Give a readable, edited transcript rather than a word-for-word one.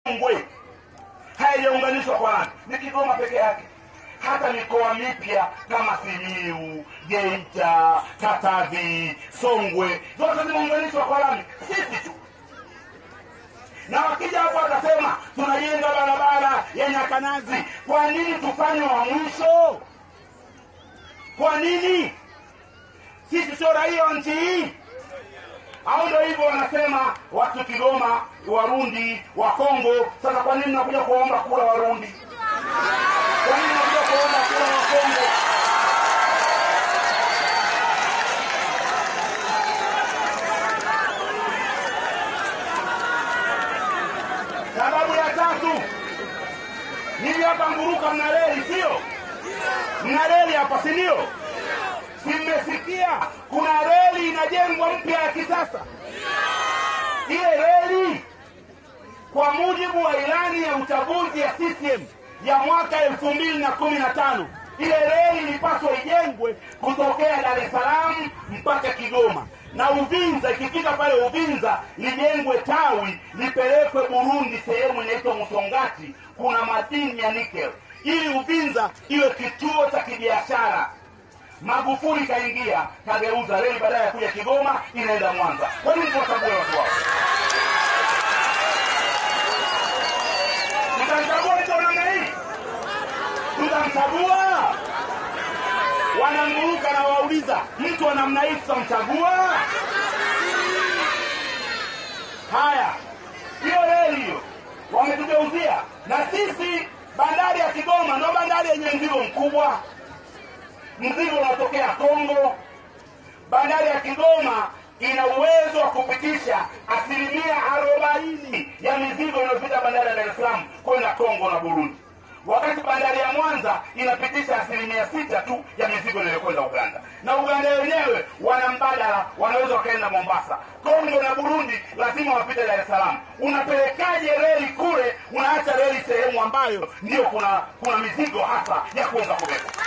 Songwe haijaunganishwa kwa lami, ni Kigoma peke yake. Hata mikoa mipya kama Simiyu, Geita, Katavi, Songwe zote zimeunganishwa kwa lami, sisi tu. Na wakija hapo watasema tunajenga barabara ya Nyakanazi, kwa nini tufanye wa mwisho? Kwa nini? Sisi sio raia wa nchi hii? Au ndio hivyo wanasema watu Kigoma, Warundi, wa Kongo? Sasa kwa nini mnakuja kuomba kura Warundi? Kwa nini mnakuja kuomba kura wa Kongo? Sababu ya tatu, ninyi hapa Nguruka mna reli, sio? Mna reli hapa, si ndio? Simesikia kuna reli inajengwa mpya ya kisasa. Ile reli kwa mujibu wa ilani ya uchaguzi ya CCM ya mwaka 2015, ile reli ilipaswa ijengwe kutokea Dar es Salaam mpaka Kigoma, na Uvinza, ikifika pale Uvinza lijengwe tawi lipelekwe Burundi, sehemu inaitwa Musongati, kuna madini ya nickel, ili Uvinza iwe kituo cha kibiashara. Magufuli kaingia kageuza reli, badala ya kuja Kigoma inaenda Mwanza. Kwa nini tuwachague watu wao? Tutamchagua mtu wa namna hii? Tutamchagua? Wananguruka na wauliza, mtu wa namna hii tutamchagua? Haya, hiyo reli hiyo wametugeuzia, na sisi bandari ya Kigoma ndio bandari yenye mzigo mkubwa. Mzigo unatokea Kongo. Bandari ya Kigoma ina uwezo wa kupitisha 40% ya mizigo inayopita bandari ya Dar es Salaam kwenda Kongo na Burundi, wakati bandari ya Mwanza inapitisha 6% tu ya mizigo inayokwenda Uganda. Na Uganda wenyewe wana mbadala, wanaweza wakaenda Mombasa. Kongo na Burundi lazima wapite Dar es Salaam. Unapelekaje reli kule, unaacha reli sehemu ambayo ndio kuna mizigo hasa ya kuweza kubeba?